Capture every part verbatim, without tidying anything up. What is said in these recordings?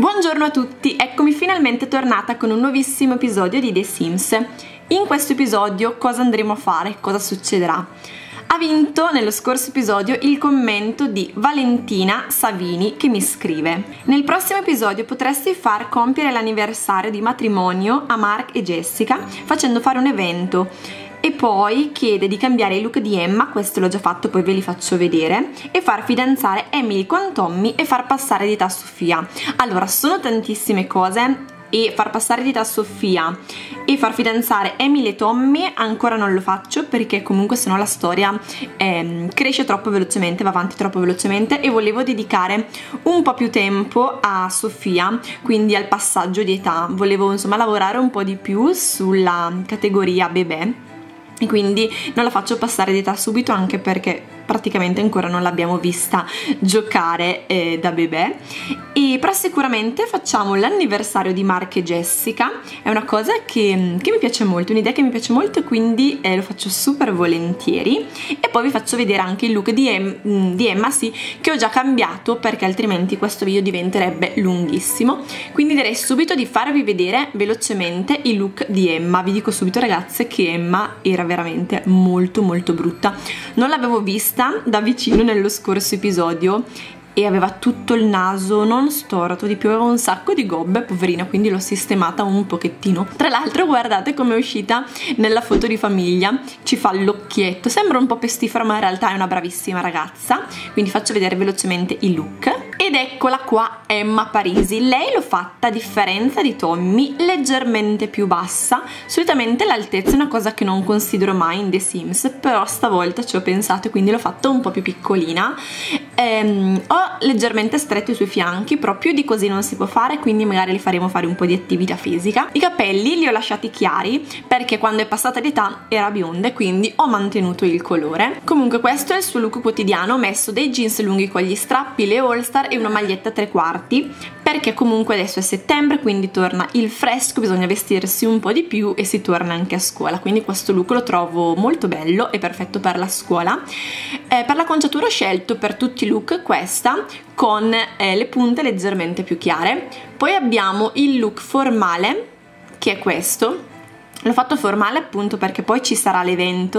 Buongiorno a tutti, eccomi finalmente tornata con un nuovissimo episodio di The Sims. In questo episodio cosa andremo a fare? Cosa succederà? Ha vinto nello scorso episodio il commento di Valentina Savini che mi scrive: nel prossimo episodio potresti far compiere l'anniversario di matrimonio a Mark e Jessica facendo fare un evento. E poi chiede di cambiare il look di Emma, questo l'ho già fatto, poi ve li faccio vedere, e far fidanzare Emily con Tommy e far passare di età Sofia. Allora, sono tantissime cose, e far passare di età Sofia e far fidanzare Emily e Tommy ancora non lo faccio, perché comunque sennò la storia eh, cresce troppo velocemente, va avanti troppo velocemente, e volevo dedicare un po' più tempo a Sofia, quindi al passaggio di età. Volevo insomma lavorare un po' di più sulla categoria bebè, e quindi non la faccio passare di età subito, anche perché praticamente ancora non l'abbiamo vista giocare eh, da bebè. E però sicuramente facciamo l'anniversario di Mark e Jessica, è una cosa che, che mi piace molto, un'idea che mi piace molto, e quindi eh, lo faccio super volentieri. E poi vi faccio vedere anche il look di, em di Emma, sì, che ho già cambiato, perché altrimenti questo video diventerebbe lunghissimo. Quindi direi subito di farvi vedere velocemente il look di Emma. Vi dico subito, ragazze, che Emma era veramente molto molto brutta, non l'avevo vista da vicino nello scorso episodio e aveva tutto il naso non storto, di più aveva un sacco di gobbe, poverina, quindi l'ho sistemata un pochettino. Tra l'altro guardate come è uscita nella foto di famiglia, ci fa l'occhietto, sembra un po' pestifera ma in realtà è una bravissima ragazza. Quindi faccio vedere velocemente il look. Ed eccola qua Emma Parisi. Lei l'ho fatta, a differenza di Tommy, leggermente più bassa. Solitamente l'altezza è una cosa che non considero mai in The Sims, però stavolta ci ho pensato e quindi l'ho fatta un po' più piccolina. ehm, ho leggermente stretto i suoi fianchi, però più di così non si può fare, quindi magari le faremo fare un po' di attività fisica. I capelli li ho lasciati chiari perché quando è passata l'età era bionda, e quindi ho mantenuto il colore. Comunque questo è il suo look quotidiano. Ho messo dei jeans lunghi con gli strappi, le all star e una maglietta a tre quarti, perché comunque adesso è settembre, quindi torna il fresco, bisogna vestirsi un po' di più e si torna anche a scuola, quindi questo look lo trovo molto bello e perfetto per la scuola. Eh, per l'acconciatura ho scelto per tutti i look questa, con eh, le punte leggermente più chiare. Poi abbiamo il look formale, che è questo. L'ho fatto formale appunto perché poi ci sarà l'evento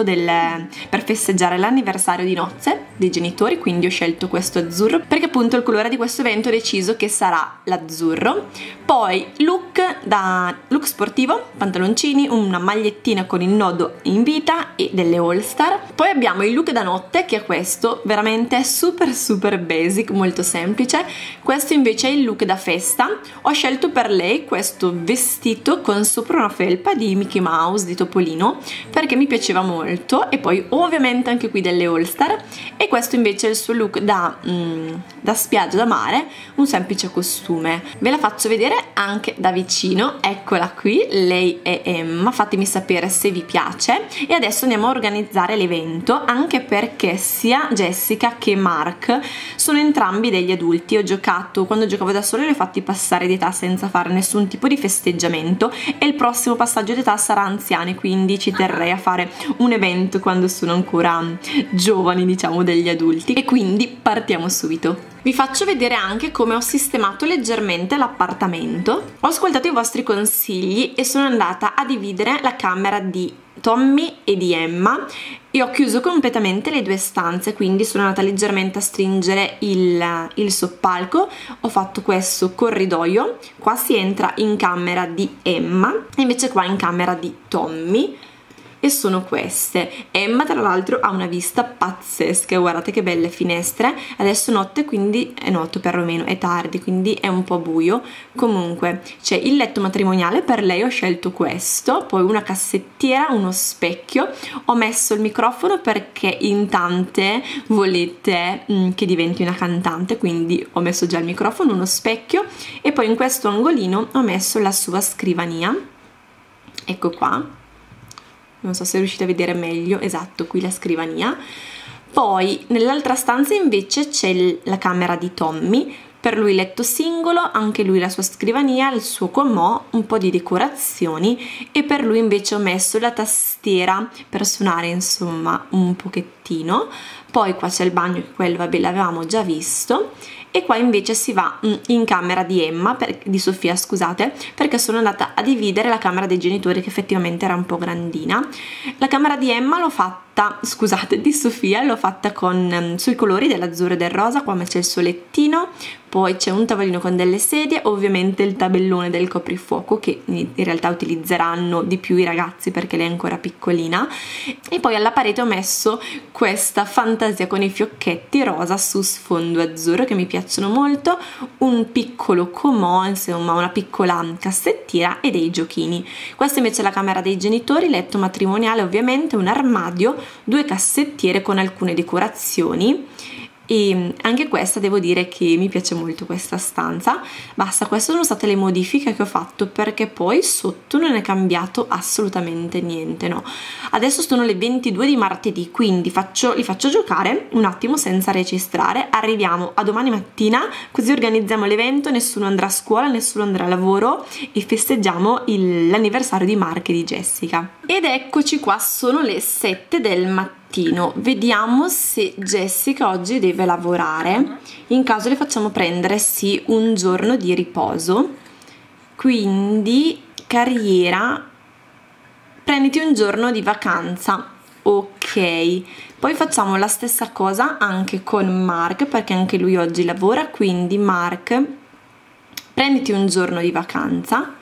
per festeggiare l'anniversario di nozze dei genitori, quindi ho scelto questo azzurro perché appunto il colore di questo evento ho deciso che sarà l'azzurro. Poi look da look sportivo, pantaloncini, una magliettina con il nodo in vita e delle all star. Poi abbiamo il look da notte, che è questo, veramente super super basic, molto semplice. Questo invece è il look da festa. Ho scelto per lei questo vestito con sopra una felpa di Mickey Mouse, di Topolino, perché mi piaceva molto, e poi ovviamente anche qui delle all star. E questo invece è il suo look da, mm, da spiaggia, da mare, un semplice costume. Ve la faccio vedere anche da vicino, eccola qui, lei è Emma, fatemi sapere se vi piace. E adesso andiamo a organizzare l'evento, anche perché sia Jessica che Mark sono entrambi degli adulti. Ho giocato, quando giocavo da solo li ho fatti passare di età senza fare nessun tipo di festeggiamento, e il prossimo passaggio di età sarà anziani, quindi ci terrei a fare un evento quando sono ancora giovani, diciamo, degli adulti. E quindi partiamo subito. Vi faccio vedere anche come ho sistemato leggermente l'appartamento. Ho ascoltato i vostri consigli e sono andata a dividere la camera di Tommy e di Emma e ho chiuso completamente le due stanze, quindi sono andata leggermente a stringere il, il soppalco. Ho fatto questo corridoio, qua si entra in camera di Emma e invece qua in camera di Tommy. E sono queste. Emma tra l'altro ha una vista pazzesca, guardate che belle finestre. Adesso è notte, quindi è notte perlomeno, è tardi, quindi è un po' buio. Comunque c'è il letto matrimoniale, per lei ho scelto questo, poi una cassettiera, uno specchio. Ho messo il microfono perché in tante volete mm, che diventi una cantante, quindi ho messo già il microfono, uno specchio, e poi in questo angolino ho messo la sua scrivania. Ecco qua. Non so se riuscite a vedere meglio, esatto, qui la scrivania. Poi nell'altra stanza invece c'è la camera di Tommy, per lui letto singolo, anche lui la sua scrivania, il suo comò, un po' di decorazioni, e per lui invece ho messo la tastiera per suonare insomma un pochettino. Poi qua c'è il bagno, che quello vabbè l'avevamo già visto, e qua invece si va in camera di Emma, per, di Sofia scusate, perché sono andata a dividere la camera dei genitori, che effettivamente era un po' grandina. La camera di Emma l'ho fatta, scusate, di Sofia l'ho fatta con um, sui colori dell'azzurro e del rosa. Qua c'è il solettino, poi c'è un tavolino con delle sedie, ovviamente il tabellone del coprifuoco che in realtà utilizzeranno di più i ragazzi perché lei è ancora piccolina, e poi alla parete ho messo questa fantasia con i fiocchetti rosa su sfondo azzurro che mi piacciono molto, un piccolo comò, insomma una piccola cassettiera e dei giochini. Questa invece è la camera dei genitori, letto matrimoniale ovviamente, un armadio, due cassettiere con alcune decorazioni, e anche questa devo dire che mi piace molto questa stanza. Basta, queste sono state le modifiche che ho fatto, perché poi sotto non è cambiato assolutamente niente, no. Adesso sono le ventidue di martedì, quindi faccio, li faccio giocare un attimo senza registrare, arriviamo a domani mattina, così organizziamo l'evento, nessuno andrà a scuola, nessuno andrà a lavoro e festeggiamo l'anniversario di Mark e di Jessica. Ed eccoci qua, sono le sette del mattino. Vediamo se Jessica oggi deve lavorare, in caso le facciamo prendere sì un giorno di riposo, quindi carriera, prenditi un giorno di vacanza, ok. Poi facciamo la stessa cosa anche con Mark, perché anche lui oggi lavora, quindi Mark, prenditi un giorno di vacanza,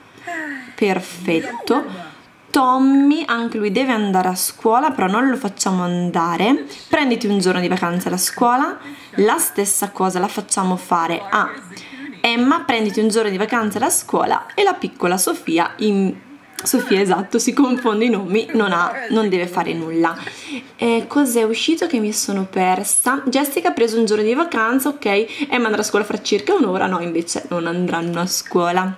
perfetto. Tommy, anche lui deve andare a scuola, però non lo facciamo andare, prenditi un giorno di vacanza alla scuola. La stessa cosa la facciamo fare a Emma, prenditi un giorno di vacanza alla scuola, e la piccola Sofia, in... Sofia esatto, si confonde i nomi, non, ha, non deve fare nulla. E cos'è uscito che mi sono persa? Jessica ha preso un giorno di vacanza, ok, Emma andrà a scuola fra circa un'ora, no invece non andranno a scuola,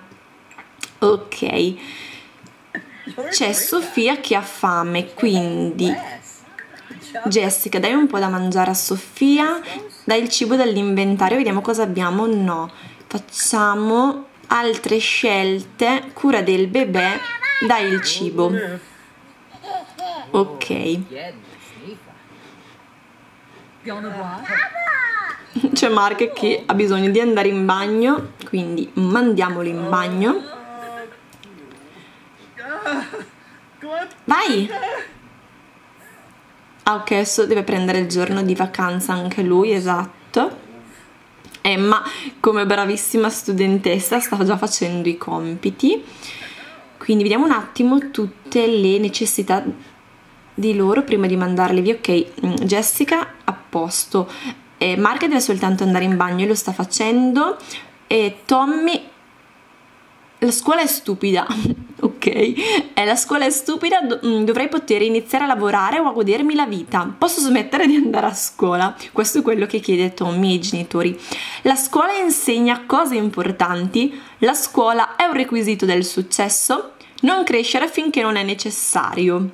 ok. C'è Sofia che ha fame, quindi Jessica dai un po' da mangiare a Sofia, dai il cibo dall'inventario, vediamo cosa abbiamo. No, facciamo altre scelte, cura del bebè, dai il cibo, ok. C'è Mark che ha bisogno di andare in bagno, quindi mandiamolo in bagno. Vai! Ah ok, adesso deve prendere il giorno di vacanza anche lui, esatto. Emma, come bravissima studentessa, sta già facendo i compiti. Quindi vediamo un attimo tutte le necessità di loro prima di mandarli via. Ok, Jessica a posto, eh, Mark deve soltanto andare in bagno e lo sta facendo, e Tommy... La scuola è stupida, ok? Eh, la scuola è stupida, dovrei poter iniziare a lavorare o a godermi la vita. Posso smettere di andare a scuola? Questo è quello che chiede Tommy ai genitori. La scuola insegna cose importanti, la scuola è un requisito del successo, non crescere finché non è necessario.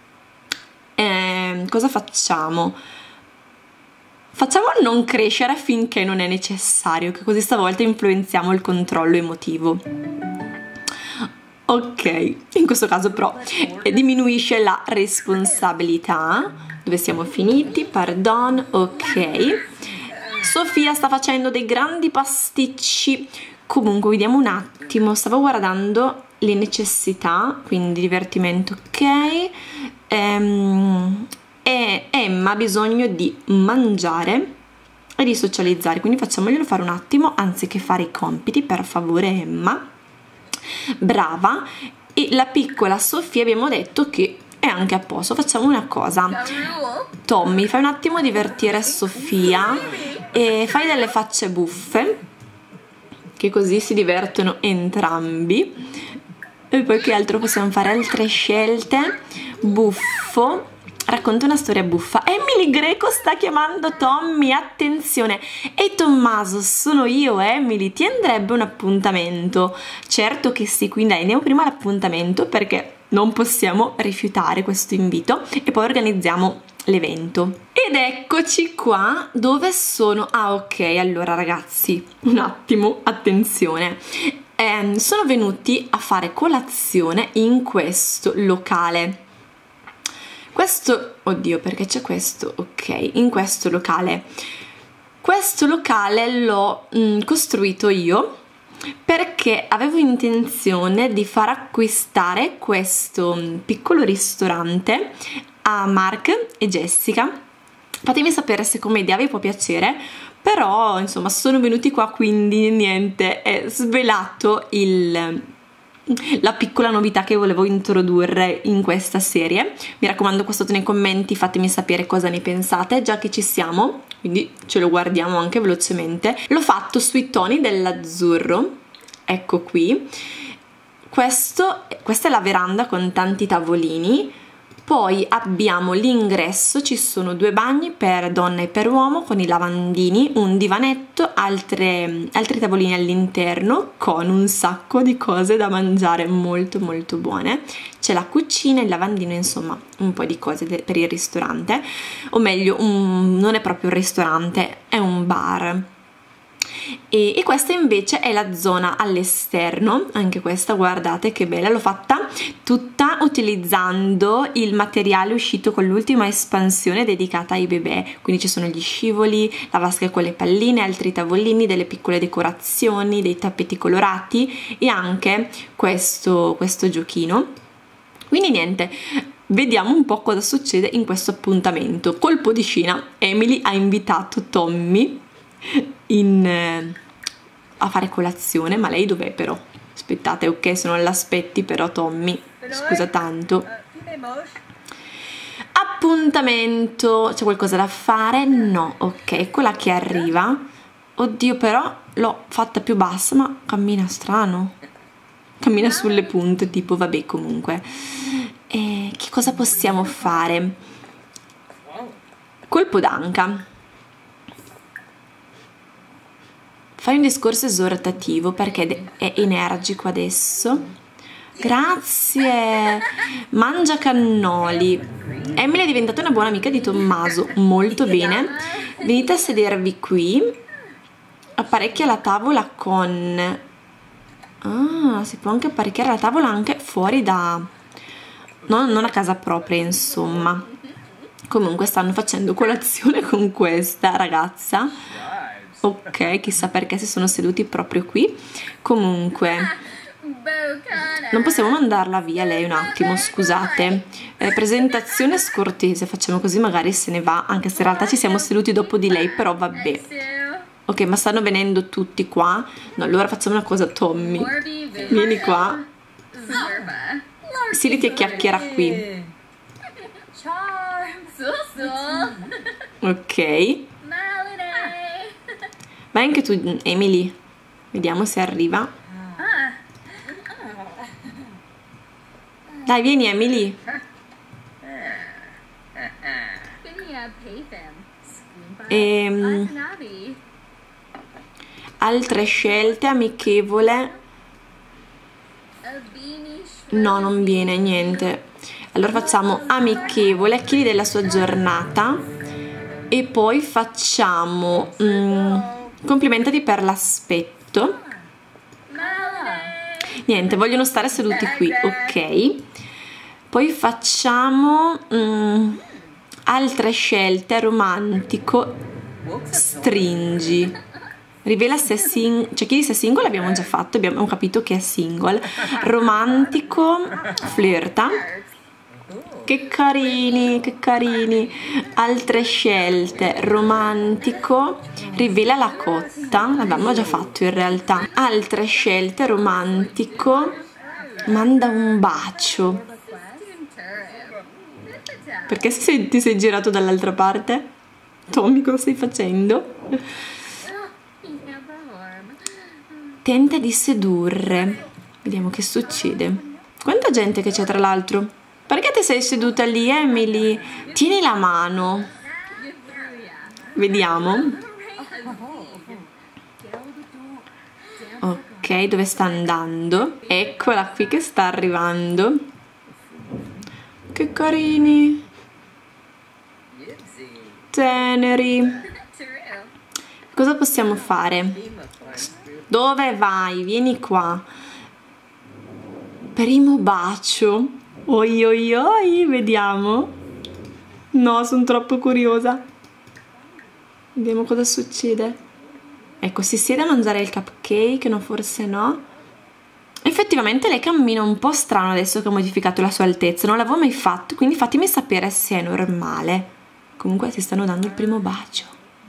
Eh, cosa facciamo? Facciamo non crescere finché non è necessario, che così stavolta influenziamo il controllo emotivo. Ok, in questo caso però eh, diminuisce la responsabilità. Dove siamo finiti? Pardon, ok. Sofia sta facendo dei grandi pasticci. Comunque vediamo un attimo, stavo guardando le necessità, quindi divertimento, ok. Ehm, e Emma ha bisogno di mangiare e di socializzare, quindi facciamoglielo fare un attimo anziché fare i compiti, per favore Emma. Brava. E la piccola Sofia abbiamo detto che è anche a posto. Facciamo una cosa, Tommy, fai un attimo divertire Sofia e fai delle facce buffe, che così si divertono entrambi. E poi che altro possiamo fare? Altre scelte. Buffo, racconta una storia buffa. Emily Greco sta chiamando Tommy, attenzione. E Tommaso, sono io Emily, ti andrebbe un appuntamento? Certo che sì, quindi dai, andiamo prima all'appuntamento perché non possiamo rifiutare questo invito e poi organizziamo l'evento. Ed eccoci qua, dove sono? Ah ok, allora ragazzi, un attimo, attenzione. Eh, sono venuti a fare colazione in questo locale. Questo, oddio, perché c'è questo? Ok, in questo locale. Questo locale l'ho mm, costruito io perché avevo intenzione di far acquistare questo piccolo ristorante a Mark e Jessica. Fatemi sapere se come idea vi può piacere, però insomma sono venuti qua, quindi niente, è svelato il, la piccola novità che volevo introdurre in questa serie. Mi raccomando, qua sotto nei commenti fatemi sapere cosa ne pensate, già che ci siamo, quindi ce lo guardiamo anche velocemente. L'ho fatto sui toni dell'azzurro, ecco qui. Questo, questa è la veranda con tanti tavolini. Poi abbiamo l'ingresso, ci sono due bagni per donna e per uomo con i lavandini, un divanetto, altre, altri tavolini all'interno con un sacco di cose da mangiare molto molto buone. C'è la cucina, il lavandino, insomma un po' di cose per il ristorante, o meglio un, non è proprio un ristorante, è un bar. E, e questa invece è la zona all'esterno, anche questa guardate che bella, l'ho fatta tutta utilizzando il materiale uscito con l'ultima espansione dedicata ai bebè, quindi ci sono gli scivoli, la vasca con le palline, altri tavolini, delle piccole decorazioni, dei tappeti colorati e anche questo, questo giochino. Quindi niente, vediamo un po' cosa succede in questo appuntamento. Colpo di scena, Emily ha invitato Tommy In, eh, a fare colazione, ma lei dov'è però? Aspettate, ok, se non l'aspetti però Tommy, scusa tanto. Appuntamento, c'è qualcosa da fare? No, ok, eccola che arriva. Oddio, però l'ho fatta più bassa, ma cammina strano, cammina sulle punte, tipo, vabbè, comunque. E che cosa possiamo fare? Colpo d'anca. Fai un discorso esortativo perché è energico adesso. Grazie. Mangia cannoli. Emily è diventata una buona amica di Tommaso. Molto bene. Venite a sedervi qui. Apparecchia la tavola con... Ah, si può anche apparecchiare la tavola anche fuori da... Non, non a casa propria, insomma. Comunque stanno facendo colazione con questa ragazza. Ok, chissà perché si sono seduti proprio qui. Comunque non possiamo mandarla via lei un attimo, scusate. eh, Presentazione scortese, facciamo così, magari se ne va, anche se in realtà ci siamo seduti dopo di lei, però vabbè. Ok, ma stanno venendo tutti qua. No, allora facciamo una cosa, Tommy, vieni qua. Silly ti chiacchiera qui. Ok, vai anche tu, Emily. Vediamo se arriva. Dai, vieni, Emily. Ehm, altre scelte, amichevole. No, non viene niente. Allora facciamo amichevole, chiedi della sua giornata. E poi facciamo... Mm, complimentati per l'aspetto. Niente, vogliono stare seduti qui, ok. Poi facciamo mm, altre scelte. Romantico, stringi, rivela se è single, cioè chiedi se è single, l'abbiamo già fatto, abbiamo capito che è single. Romantico, flirta. Che carini, che carini. Altre scelte. Romantico, rivela la cotta, l'abbiamo già fatto in realtà. Altre scelte. Romantico, manda un bacio. Perché se sei, ti sei girato dall'altra parte? Tommy, cosa stai facendo? Tenta di sedurre. Vediamo che succede. Quanta gente che c'è tra l'altro. Perché ti sei seduta lì, Emily? Tieni la mano. Vediamo. Ok, dove sta andando? Eccola qui che sta arrivando. Che carini. Teneri. Cosa possiamo fare? Dove vai? Vieni qua. Primo bacio. Oi oi oi, vediamo. No, sono troppo curiosa. Vediamo cosa succede. Ecco, si siede a mangiare il cupcake, no, forse no. Effettivamente lei cammina un po' strano adesso che ho modificato la sua altezza, non l'avevo mai fatto, quindi fatemi sapere se è normale. Comunque si stanno dando il primo bacio.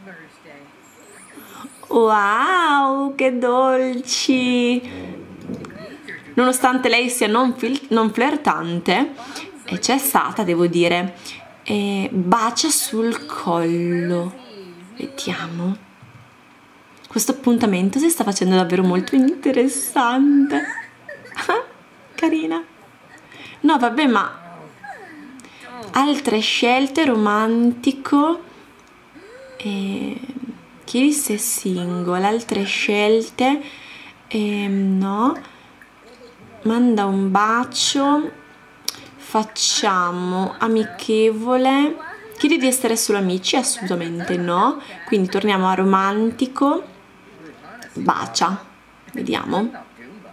Wow, che dolci! Nonostante lei sia non, non flirtante, e c'è stata, devo dire, e bacia sul collo. Vediamo. Questo appuntamento si sta facendo davvero molto interessante. Carina. No, vabbè, ma altre scelte, romantico. E... chiedi se è single. Altre scelte. E... no. Manda un bacio. Facciamo amichevole. Chiedi di essere solo amici? Assolutamente no. Quindi torniamo a romantico. Bacia. Vediamo.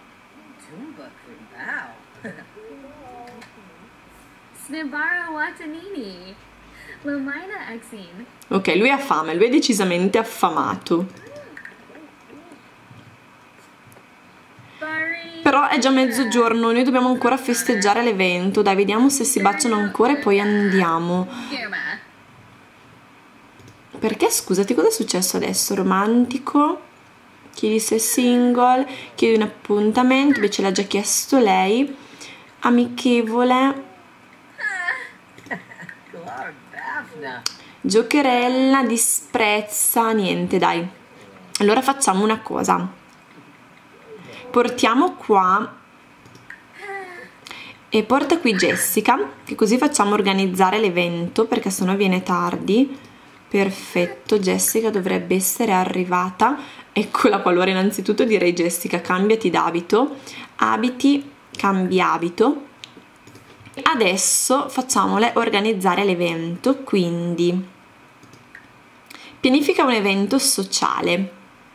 Ok, lui ha fame, lui è decisamente affamato. Però è già mezzogiorno, noi dobbiamo ancora festeggiare l'evento. Dai, vediamo se si baciano ancora e poi andiamo. Perché, scusati, cosa è successo adesso? Romantico. Chiedi se è single. Chiedi un appuntamento, invece l'ha già chiesto lei. Amichevole. Giocherella, disprezza, niente, dai. Allora facciamo una cosa. Portiamo qua e porta qui Jessica, che così facciamo organizzare l'evento, perché sennò viene tardi. Perfetto, Jessica dovrebbe essere arrivata. Eccola qua. Allora innanzitutto direi: Jessica, cambiati d'abito, abiti, cambi abito. Adesso facciamole organizzare l'evento, quindi pianifica un evento sociale.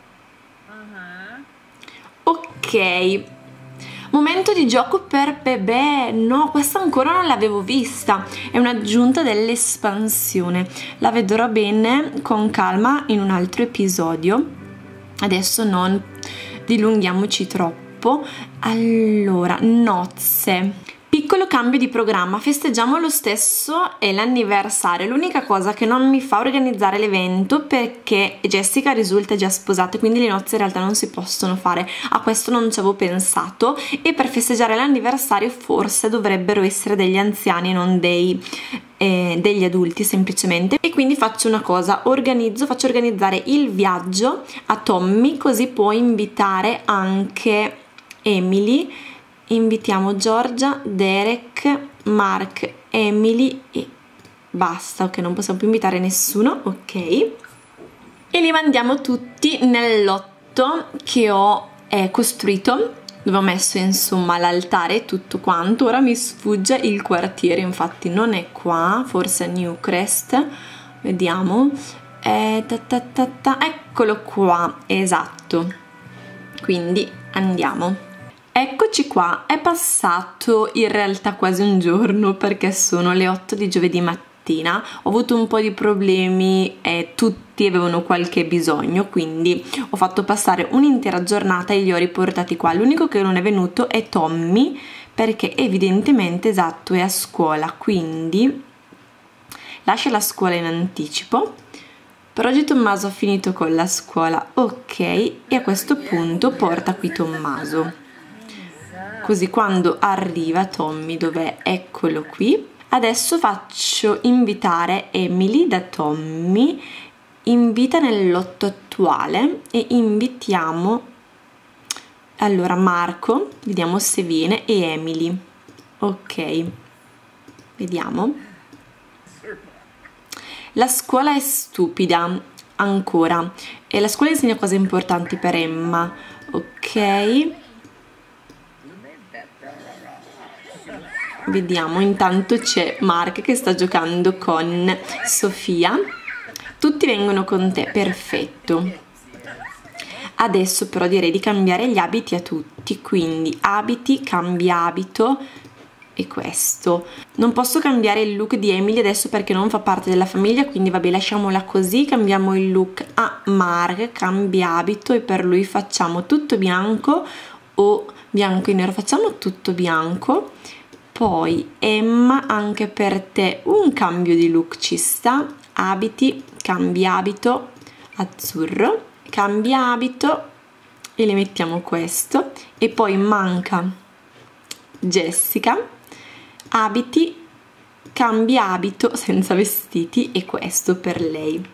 Ok, momento di gioco per bebè. No, questa ancora non l'avevo vista, è un'aggiunta dell'espansione. La vedrò bene con calma in un altro episodio. Adesso non dilunghiamoci troppo. Allora, nozze. Piccolo cambio di programma, festeggiamo lo stesso, è l'anniversario. L'unica cosa che non mi fa organizzare l'evento, perché Jessica risulta già sposata, quindi le nozze in realtà non si possono fare. A questo non ci avevo pensato, e per festeggiare l'anniversario forse dovrebbero essere degli anziani e non dei, eh, degli adulti semplicemente. E quindi faccio una cosa, organizzo, faccio organizzare il viaggio a Tommy, così può invitare anche Emily. Invitiamo Giorgia, Derek, Mark, Emily e basta. Ok, non possiamo più invitare nessuno. Ok, e li mandiamo tutti nel lotto che ho eh, costruito, dove ho messo insomma l'altare e tutto quanto. Ora mi sfugge il quartiere, infatti non è qua, forse a Newcrest. Vediamo. Eh, ta ta ta ta. Eccolo qua, esatto. Quindi andiamo. Eccoci qua, è passato in realtà quasi un giorno, perché sono le otto di giovedì mattina. Ho avuto un po' di problemi e tutti avevano qualche bisogno, quindi ho fatto passare un'intera giornata e li ho riportati qua. L'unico che non è venuto è Tommy, perché evidentemente, esatto, è a scuola, quindi lascia la scuola in anticipo. Per oggi Tommaso ha finito con la scuola, ok, e a questo punto porta qui Tommaso. Così quando arriva Tommy, dov'è? Eccolo qui. Adesso faccio invitare Emily da Tommy, invita nel lotto attuale e invitiamo allora Marco, vediamo se viene, e Emily. Ok, vediamo. La scuola è stupida, ancora, e la scuola insegna cose importanti per Emma. Ok, vediamo, intanto c'è Mark che sta giocando con Sofia. Tutti vengono con te, perfetto. Adesso però direi di cambiare gli abiti a tutti, quindi abiti, cambia abito. e questo. Non posso cambiare il look di Emily adesso perché non fa parte della famiglia, quindi vabbè, lasciamola così. Cambiamo il look a Mark, cambia abito, e per lui facciamo tutto bianco o bianco e nero, facciamo tutto bianco. Poi Emma, anche per te un cambio di look ci sta, abiti, cambia abito, azzurro, cambia abito e le mettiamo questo. E poi manca Jessica, abiti, cambia abito senza vestiti, e questo per lei.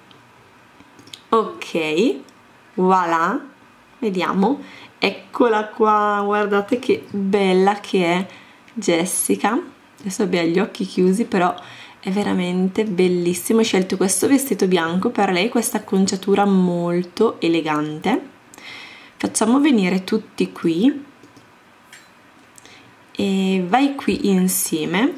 Ok, voilà, vediamo, eccola qua, guardate che bella che è Jessica. Adesso abbia gli occhi chiusi, però è veramente bellissimo. Ho scelto questo vestito bianco per lei, questa acconciatura molto elegante. Facciamo venire tutti qui e vai qui insieme.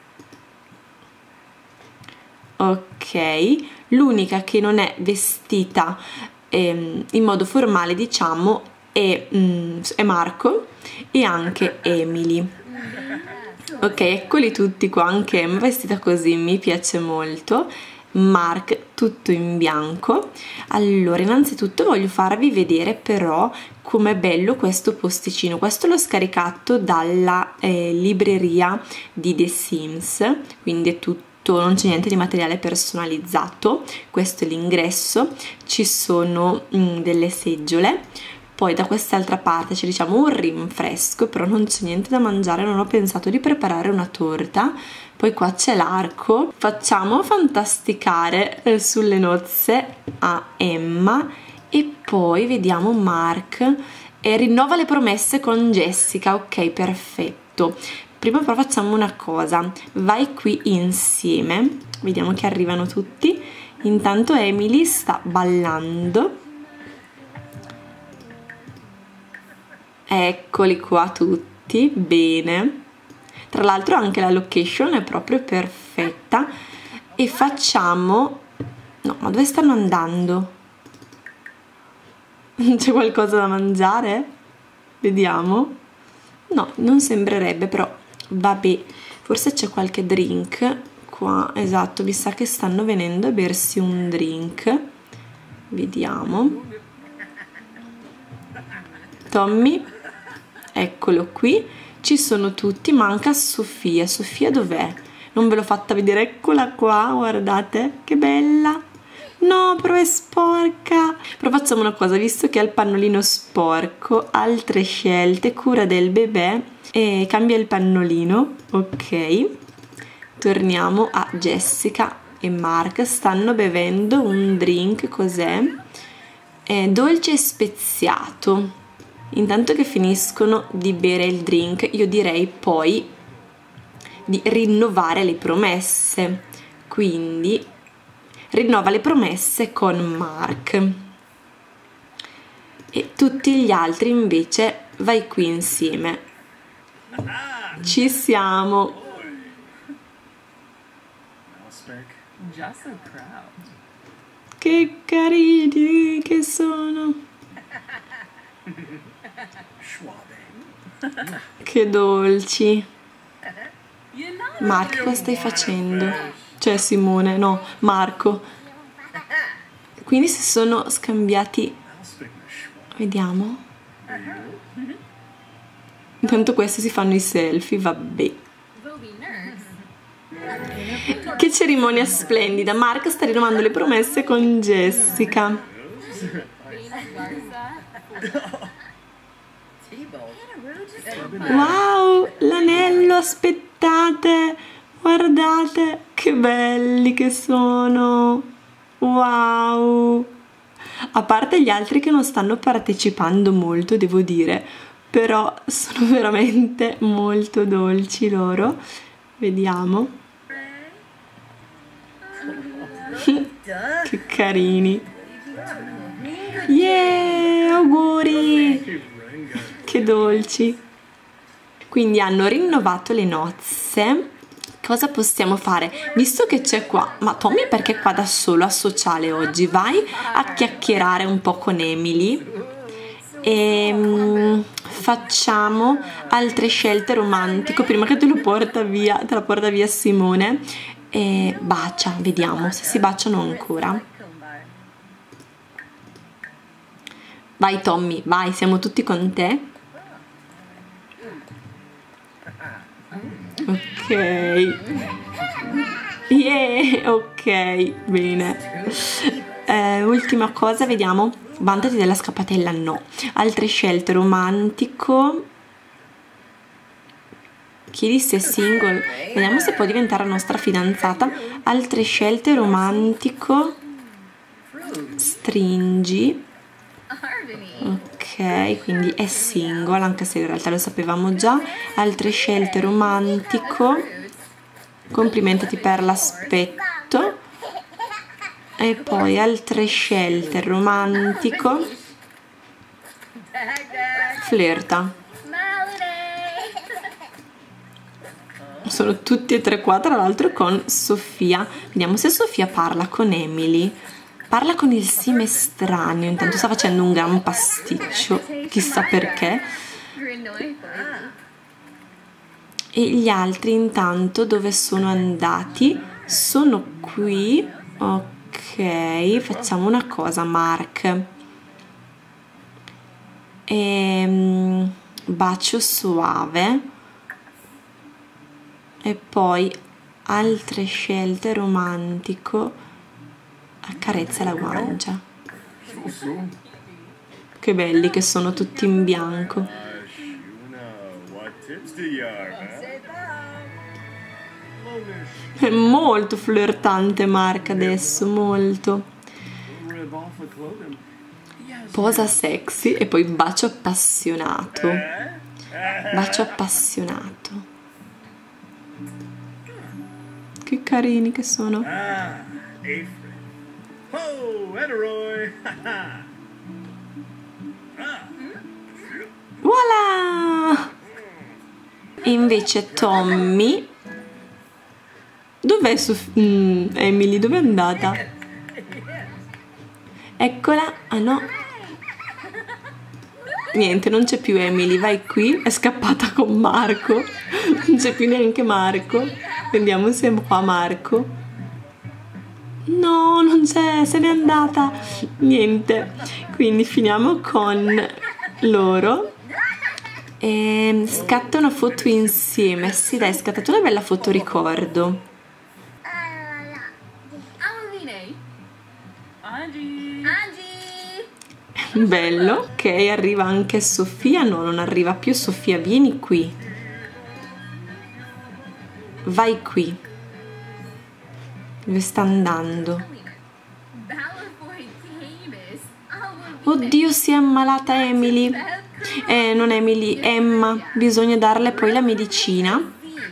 Ok, l'unica che non è vestita ehm, in modo formale, diciamo, è, mm, è Marco e anche Emily. Ok, eccoli tutti qua, anche Emma vestita così, mi piace molto. Mark tutto in bianco. Allora, innanzitutto voglio farvi vedere però com'è bello questo posticino. Questo l'ho scaricato dalla eh, libreria di The Sims, quindi è tutto, non c'è niente di materiale personalizzato. Questo è l'ingresso, ci sono mm, delle seggiole. Poi da quest'altra parte c'è, diciamo, un rinfresco, però non c'è niente da mangiare, non ho pensato di preparare una torta. Poi qua c'è l'arco. Facciamo fantasticare eh, sulle nozze a Emma. E poi vediamo Mark e rinnova le promesse con Jessica. Ok, perfetto. Prima però facciamo una cosa, vai qui insieme, vediamo che arrivano tutti. Intanto Emily sta ballando. Eccoli qua tutti, bene. Tra l'altro anche la location è proprio perfetta. E facciamo... no, ma dove stanno andando? C'è qualcosa da mangiare? Vediamo. No, non sembrerebbe, però vabbè, forse c'è qualche drink qua. Esatto, mi sa che stanno venendo a bersi un drink. Vediamo. Tommy, eccolo qui, ci sono tutti, manca Sofia. Sofia dov'è? Non ve l'ho fatta vedere, eccola qua, guardate che bella. No, però è sporca. Però facciamo una cosa, visto che ha il pannolino sporco, altre scelte, cura del bebè, e cambia il pannolino. Ok, torniamo a Jessica e Mark, stanno bevendo un drink, cos'è? È dolce e speziato. Intanto che finiscono di bere il drink, io direi poi di rinnovare le promesse. Quindi rinnova le promesse con Mark. E tutti gli altri invece vai qui insieme. Ci siamo. Che carini che sono. Che dolci. Mark, cosa stai facendo? Cioè Simone, no, Marco. Quindi si sono scambiati. Vediamo. Intanto questi si fanno i selfie, vabbè. Che cerimonia splendida. Mark sta rinnovando le promesse con Jessica. Wow, l'anello, aspettate, guardate che belli che sono. Wow. A parte gli altri che non stanno partecipando molto, devo dire, però sono veramente molto dolci loro. Vediamo. Che carini. Yeah, auguri. Che dolci. Quindi hanno rinnovato le nozze. Cosa possiamo fare? Visto che c'è qua, ma Tommy perché è qua da solo a sociale oggi? Vai a chiacchierare un po' con Emily e facciamo altre scelte romantico prima che te lo porta via, te la porta via Simone. E bacia, vediamo se si baciano ancora. Vai Tommy, vai, siamo tutti con te. Ok. Yeah, ok, bene. Eh, ultima cosa, vediamo. Vantati della scappatella, no. Altre scelte, romantico. Chiedi se è single. Vediamo se può diventare la nostra fidanzata. Altre scelte, romantico. Stringi. Ok, quindi è single, anche se in realtà lo sapevamo già. Altre scelte, romantico. Complimentati per l'aspetto. E poi altre scelte, romantico. Flirta. Sono tutti e tre qua, tra l'altro con Sofia. Vediamo se Sofia parla con Emily. Parla con il sim estraneo. Intanto sta facendo un gran pasticcio, chissà perché. E gli altri intanto dove sono andati? Sono qui. Ok, facciamo una cosa, Mark. E, bacio suave. E poi altre scelte, romantico. Accarezza la guancia. Che belli che sono tutti in bianco. È molto flirtante Mark adesso, molto. Posa sexy e poi bacio appassionato. Bacio appassionato. Che carini che sono. Voilà! E invece Tommy. Dov'è Sof- mm, Emily? Dov'è andata? Eccola. Ah no. Niente, non c'è più Emily. Vai qui. È scappata con Marco. Non c'è più neanche Marco. Vediamo se è qua Marco. No, non c'è. Se n'è andata. Niente. Quindi finiamo con loro. E scatta una foto insieme. Sì, dai, scattate una bella foto ricordo. Bello. Ok, arriva anche Sofia. No, non arriva più Sofia. Vieni qui. Vai qui. Dove sta andando? Oddio, si è ammalata Emily. Eh, non Emily, Emma. Bisogna darle poi la medicina.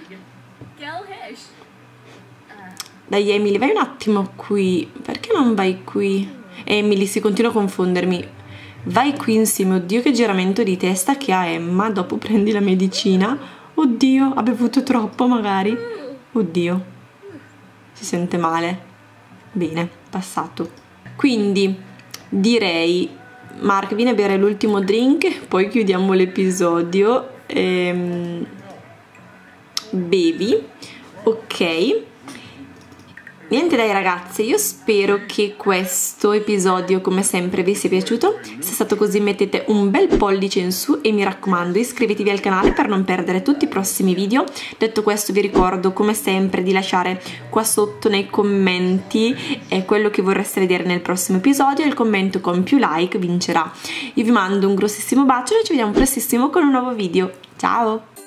Dai Emily, vai un attimo qui. Perché non vai qui? Emily, si continua a confondermi. Vai qui insieme. Oddio, che giramento di testa che ha Emma. Dopo prendi la medicina. Oddio, ha bevuto troppo magari. Oddio, si sente male. Bene, passato. Quindi direi, Mark, vieni a bere l'ultimo drink, poi chiudiamo l'episodio. Ehm, bevi. Ok. Niente dai ragazze, io spero che questo episodio come sempre vi sia piaciuto. Se è stato così mettete un bel pollice in su e mi raccomando iscrivetevi al canale per non perdere tutti i prossimi video. Detto questo vi ricordo come sempre di lasciare qua sotto nei commenti eh, quello che vorreste vedere nel prossimo episodio e il commento con più like vincerà. Io vi mando un grossissimo bacio e ci vediamo prestissimo con un nuovo video. Ciao!